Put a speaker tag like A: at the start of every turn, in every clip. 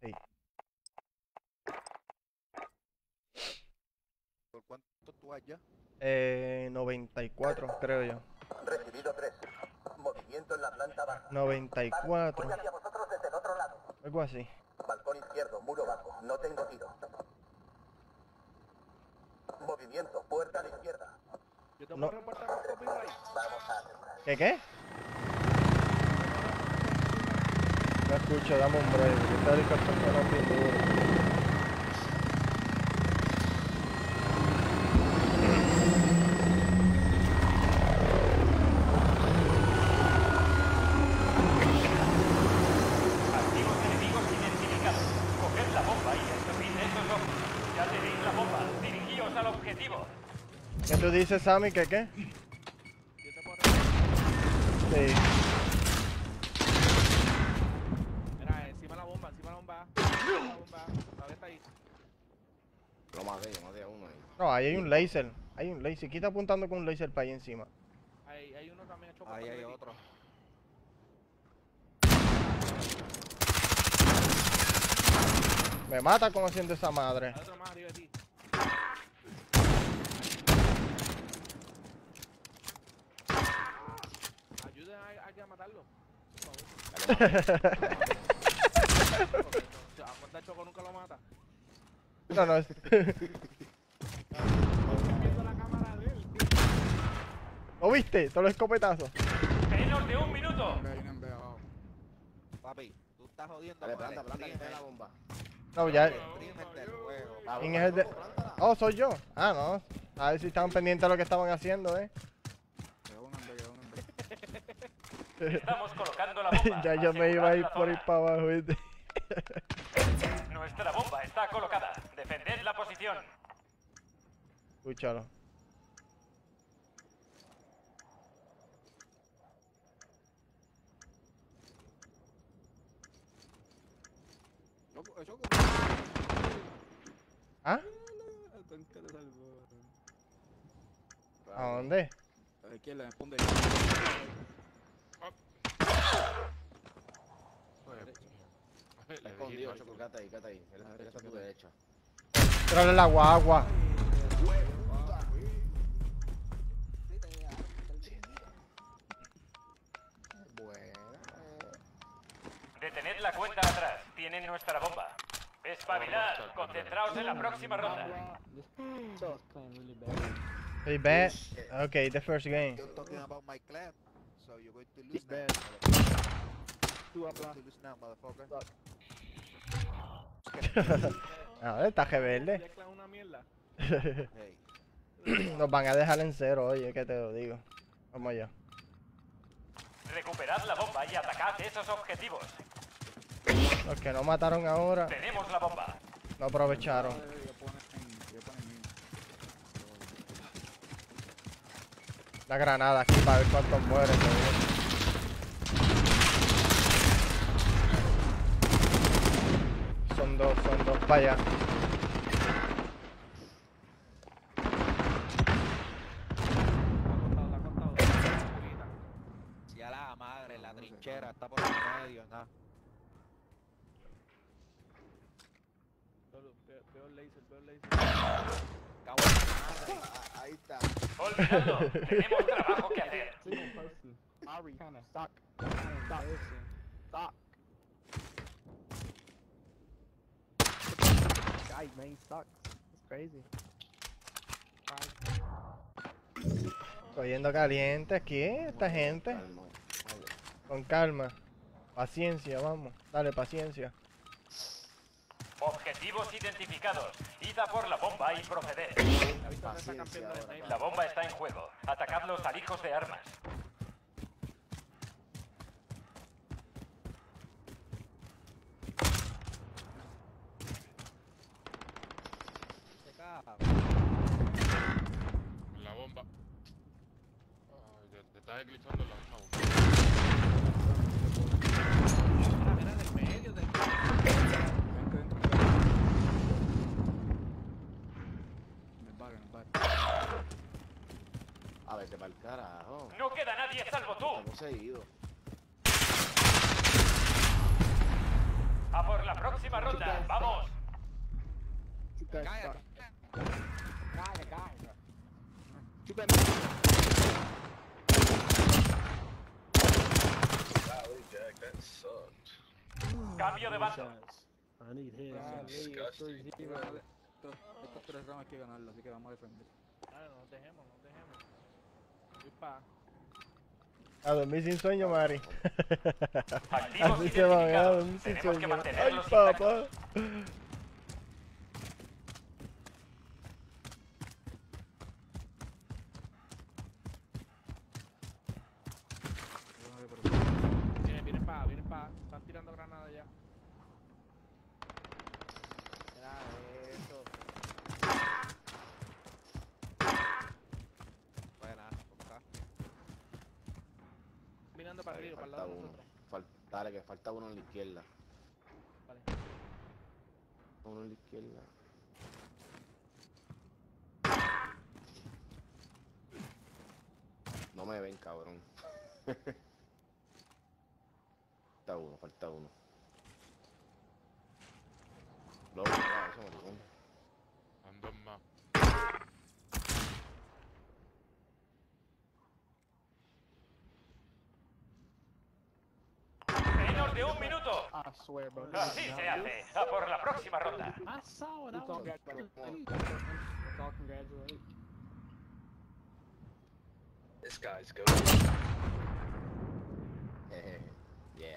A: Sí.
B: ¿Por cuánto tú vas ya?
A: 94, creo yo.
C: Recibido 3. Movimiento en la planta baja.
A: 94.
C: Voy hacia vosotros desde el otro lado.
A: Algo así.
C: Balcón izquierdo, muro bajo. No tengo tiro. Movimiento, puerta a la izquierda.
D: Yo te
A: No.
D: puedo reportar con copyright.
C: Vamos a asegurar.
A: ¿Qué? No escucho, dame un break. Porque está el cartón bien duro.
E: Activos enemigos identificados. Coged la bomba y destruid esos ojos. Ya tenéis la bomba. Dirigíos al objetivo.
A: ¿Qué tú dices, Sammy? ¿Qué?
D: Yo te puedo reportar.
A: Sí.
D: Mira, encima la bomba, encima la bomba. Encima la bomba. Todavía está ahí.
B: Lo maté, yo maté a uno ahí.
A: No, ahí hay un laser. Hay un laser. ¿Quién está apuntando con un laser para ahí encima?
D: Hay uno también hecho
B: Ahí hay otro.
A: Me mata como haciendo esa madre.
D: Hay otro más arriba de ti. Ayuden a alguien a matarlo. Por favor. A cuenta Choco nunca lo mata.
A: No, no.
D: Viendo la cámara de él.
A: ¿Lo viste? Todos los escopetazos.
E: Menos de un minuto.
B: Papi, tú estás jodiendo
F: Dale,
B: con el
F: planta la
B: streamer.
F: bomba.
A: No, ya.
B: El streamer del juego.
A: ¿Quién es el de...? Oh, soy yo. Ah, no. A ver si estaban pendientes de lo que estaban haciendo,
E: Estamos colocando la bomba.
A: Ya yo me iba a ir
E: Asegurad la
A: por ir
E: zona.
A: para abajo, ¿viste?
E: Nuestra bomba está colocada. Defended la posición.
A: Escúchalo. ¿Ah? ¿A dónde?
F: Está escondido, Choco, quédate ahí, quédate ahí. Él está a tu derecha.
A: Tírale la guagua.
F: Buena.
E: Detened la cuenta atrás. Tienen nuestra bomba. Espabilad. Concentraos en la próxima ronda.
A: Hey, bad. Okay, the first game.
B: You're talking about my clan, so you're going to lose now. You're going to lose now, motherfucker.
A: A ver, taje verde.
D: Mezclan una mierda.
B: Hey,
A: Nos van a dejar en cero, oye, que te lo digo. Vamos allá.
E: Recuperad la bomba y atacad esos objetivos.
A: Los que no mataron ahora,
E: Tenemos la bomba.
A: no aprovecharon. La granada aquí para ver cuántos mueren. Son dos para allá.
D: Está acostado. Ahorita.
B: si a la madre, la trinchera está por el medio, nada.
D: Veo el laser, veo el laser.
B: Cago en la madre.
F: Ahí está.
E: Olvidadlo. Tenemos trabajo que hacer.
D: Ari, kinda
G: Suck. Guys, man, he sucks. It's crazy.
A: Cogiendo caliente aquí, esta gente.
F: Calma.
A: Con calma. Paciencia, vamos. Dale, paciencia.
E: Objetivos identificados. Id a por la bomba y proceded.
D: ¿Ha visto dónde está
F: Paciencia
D: campeando de
F: ahora,
D: sniper?
E: La bomba está en juego. Atacadlos al hijos de armas.
H: La bomba. Ay, te estás glitchando la bomba.
D: Era del medio, del
F: A ver, te va el carajo.
E: No queda nadie salvo tú.
F: Está poseído.
E: A por la próxima ronda. ¡Vamos!
G: You guys
B: Cállate.
G: suck. Calla.
B: Chúpeme.
F: Golly, Jack, that sucked.
E: Cambio de bando.
I: I need his.
F: Disgusting.
B: Estos 3 rounds hay que ganarlo, así que vamos a defender.
D: Dale, no nos dejemos. Voy pa.
A: A dormir sin sueño, Mari.
E: Activos
A: Así se van a
E: identificados.
A: dormir sin
E: Tenemos que
A: sueño. Ay,
E: mantenerlos
A: papá.
E: intactos.
D: Vienen pa. Están tirando granadas ya.
G: Era eso.
B: Buena, acá.
D: Mirando para arriba, para el
F: Falta
D: lado de
F: uno.
D: nosotros.
F: Dale, que falta uno en la izquierda.
D: Vale.
F: Uno en la izquierda. No me ven, cabrón. Falta uno. Luego, eso maricón.
H: Ando más.
E: Menos de un minuto.
G: I swear, bro.
E: Así se hace. A por la próxima ronda.
I: I saw it. I
G: It's all
I: was
G: it's all congratulations.
F: This guy's good. Yeah.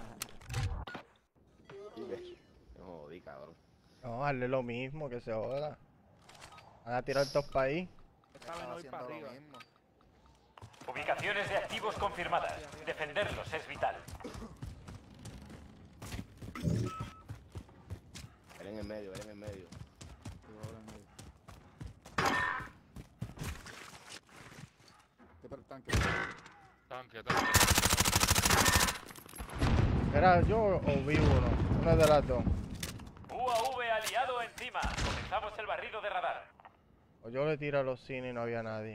F: Me jodí, cabrón.
A: No, hazle lo mismo, que se joda. Van a tirar todos para ahí.
D: Esta vez no voy para arriba.
B: mismo.
E: Ubicaciones de activos confirmadas. Defenderlos es vital.
F: Él en el medio.
B: Te para el tanque.
H: Tanque.
A: ¿Era yo o vi uno? Una de las dos.
E: UAV aliado encima. Comenzamos el barrido de radar.
A: O yo le tiré a los cines y no había nadie.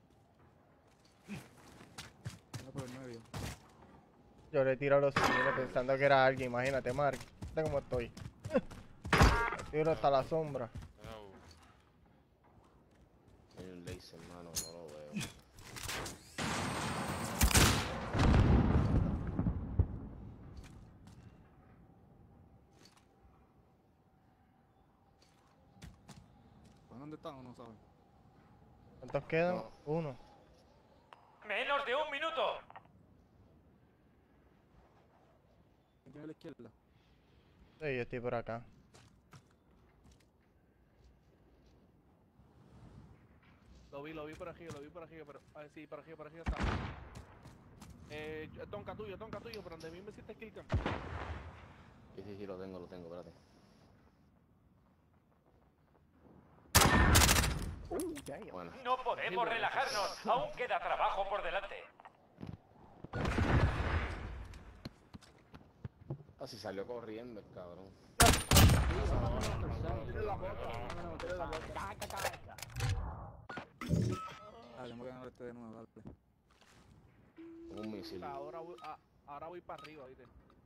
B: No por el medio.
A: Yo le tiré a los cines pensando que era alguien. Imagínate, Mark. Mira cómo estoy. Le tiro hasta la sombra.
F: Hay un laser, hermano, no lo veo.
B: ¿Dónde están o no saben?
A: ¿Cuántos quedan?
F: No.
A: Uno.
E: Menos de un minuto.
B: ¿Quién a la izquierda?
A: Sí, yo estoy por acá.
D: Lo vi por aquí, pero... A ver, sí, por aquí está. Tonka tuyo, pero donde mí me hiciste killcam.
F: Sí, lo tengo, espérate.
G: Damn.
F: Bueno,
E: No podemos relajarnos. Aún queda trabajo por delante.
F: así salió corriendo el cabrón.
B: Tengo que ganar este de nuevo, dale.
F: Un misil.
D: Ahora voy para arriba, ¿viste?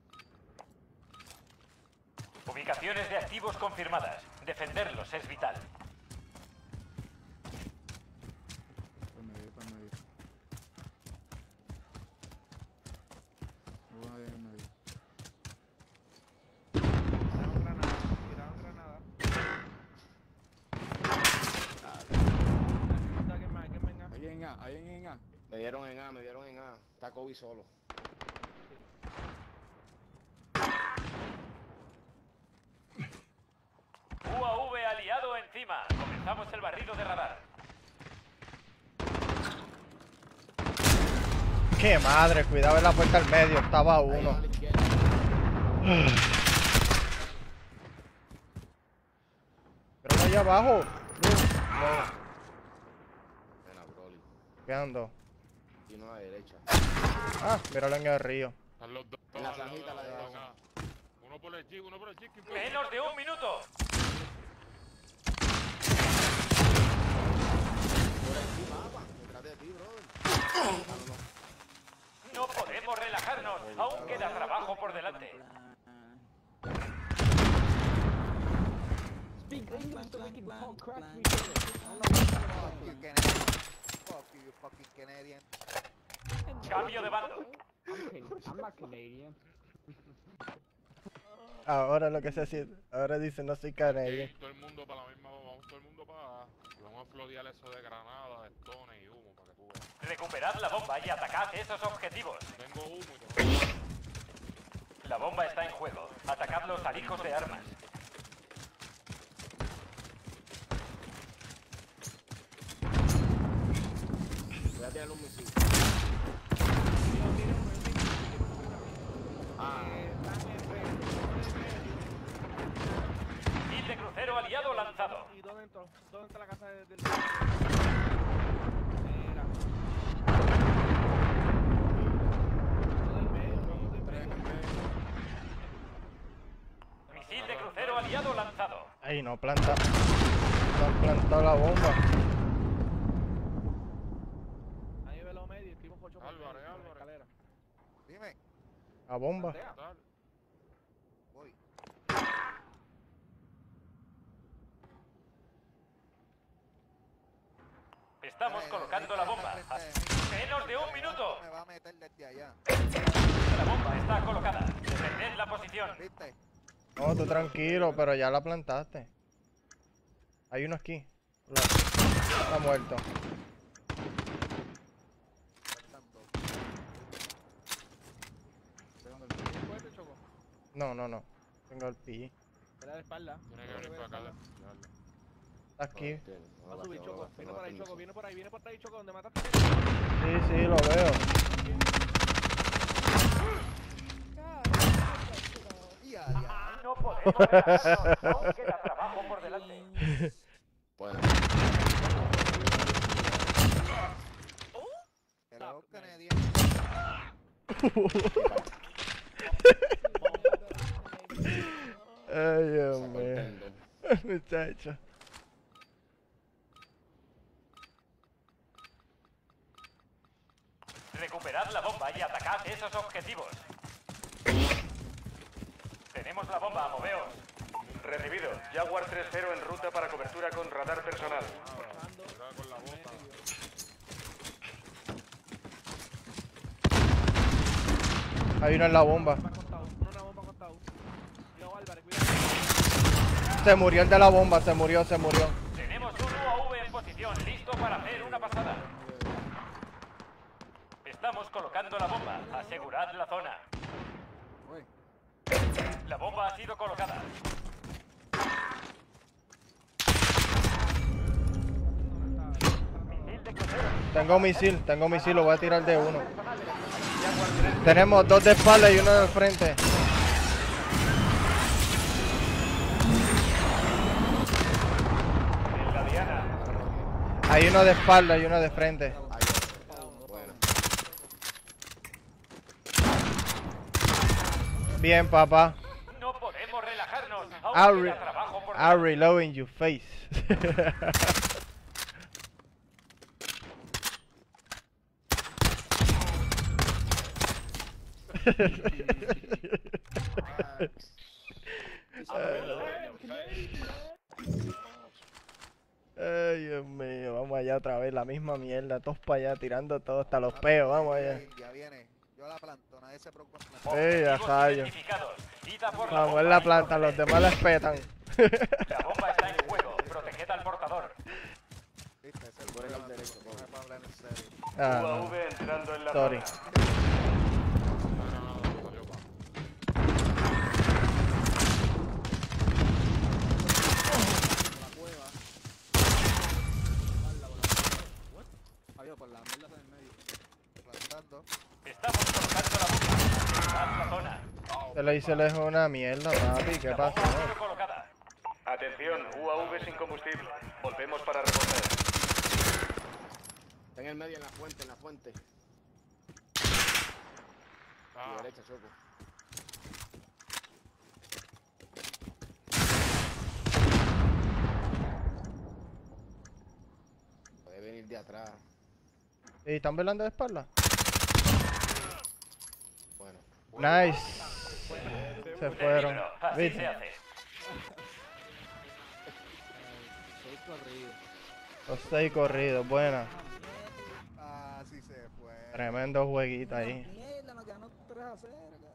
E: Ubicaciones de activos confirmadas. Defenderlos es vital.
B: Por medio. Uno ahí en medio.
D: Tiraron granada. ¿Quién venga?
B: Ahí en A.
F: Me dieron en A. Está Kobe solo.
E: UAV aliado encima. Comenzamos el barrido de radar.
A: ¡Qué madre! Cuidado en la puerta al medio, estaba
F: Ahí
A: uno.
F: va a la izquierda.
A: Pero allá abajo.
F: Buena, Broly.
A: ¿Qué
F: Y uno a la derecha.
A: Ah, míralo en el río.
H: Están los dos.
F: En la
H: al lado
F: zanjita,
H: de
F: la de
H: acá. Uno por el chico,
E: Menos de un minuto.
F: Por encima, agua. Detrás de ti, brother.
E: No podemos relajarnos. Aún queda trabajo por delante.
G: we're called crack me shit. I don't know what you're talking
B: Fuck you,
G: about.
B: Canadian. Fuck you, you fucking Canadian.
E: Cambio de bando.
G: I'm not Canadian.
A: Ahora lo que se siente. Ahora dice no soy canadiense.
H: Todo el mundo para la misma, vamos todo el mundo para... Y vamos a florear eso de granada, de stones y humo para que tú veas.
E: Recuperad la bomba y atacad esos objetivos.
H: Tengo humo y te voy a...
E: La bomba está en juego. Atacad los alijos de armas.
F: Voy a tirar un misil.
E: Misil de crucero aliado lanzado.
D: ¿Y dónde entró? ¿Dónde está la casa del... Mira. Todo el medio, todo el medio.
E: Misil de crucero aliado lanzado.
A: Ay, no planta. No han plantado la bomba.
D: Ahí ve los medios, timo 8 por
H: Álvarez,
D: medio,
H: Álvarez.
D: escalera.
B: Dime.
A: La bomba.
D: Plantea.
H: Tal.
B: Voy.
E: Estamos colocando la bomba. Menos de un minuto.
B: Me va a meter desde allá.
E: La bomba está colocada. Defended la posición.
B: ¿Viste?
A: No, tú tranquilo, pero ya la plantaste. Hay uno aquí. Está muerto.
B: Faltan dos.
D: ¿Tienes cohete, Choco?
A: No, no, no. Tengo el pi.
D: Era de espalda.
H: Tiene que venir para acá. Dale.
A: Está aquí.
D: Va a subir, Choco. Viene por ahí, Choco. Viene por ahí, Choco. ¿Dónde mataste?
A: Sí, sí, lo veo.
B: Y a diablo.
E: No podemos relajarnos. Aún queda trabajo por delante.
F: Bueno,
B: Hello, Canadian.
A: Ay, Dios
F: sacó el
A: mío.
F: tendón.
A: Muchacho.
E: Recuperad la bomba y atacad esos objetivos. Tenemos la bomba, moveos. Recibido. Jaguar 3-0 en ruta para cobertura con radar personal.
H: Cuidado con la bota.
A: Hay uno en la bomba.
D: Bomba acostado. Una bomba acostado. Cuidado, Álvarez, cuidado.
A: Se murió el de la bomba, se murió.
E: Tenemos un UAV en posición, listo para hacer una pasada. Estamos colocando la bomba. Asegurad la zona.
B: Uy.
E: La bomba ha sido colocada. Misil de crucero.
A: Tengo misil, lo voy a tirar de uno. Tenemos dos de espalda y uno de frente.
E: En la diana.
A: Hay uno de espalda y uno de frente.
F: Bueno,
A: Bien, papá.
E: No podemos relajarnos.
A: I'll,
E: Aún
A: re
E: queda trabajo por
A: I'll reload in your face. Ay, Dios mío, vamos allá otra vez, la misma mierda, todos para allá, tirando todo, hasta los peos, vamos allá.
B: Ya viene. Yo la planto, nadie se preocupa.
A: Ey, a
E: Objetivos
A: rayo.
E: identificados. Id a por la
A: Vamos,
E: bomba
A: en la
E: y
A: planta, los
E: proceded.
A: demás les petan.
E: La bomba está en juego. Proteged al portador.
B: ¿Viste? Ese es el
F: por el
B: problema.
F: derecho,
B: No me puedo hablar en serio.
A: Ah, no.
E: UAV entrando en la
A: Sorry.
E: zona.
H: Una granada que salió para.
G: La cueva. Adiós, por la mierda en el medio.
B: Plantando.
E: Estamos colocando la bomba. Asegurad la zona.
A: Se le hice lejos una mierda, papi, ¿qué
E: La
A: pasa?
E: bomba ha sido colocada. Atención, UAV sin combustible. Volvemos para reponer.
F: está en el medio, en la fuente,
H: Ah,
F: Tu derecha, Choco. Puede venir de atrás.
A: ¿Y están velando de espalda?
F: Bueno,
A: Nice. Se fueron.
E: Peligro. Así
A: ¿Viste?
E: se hace.
G: corridos.
A: Los 6 corridos, buena.
B: Ah, sí se fue.
A: Tremendo jueguito ahí.
G: Mierda, nos ganó 3-0.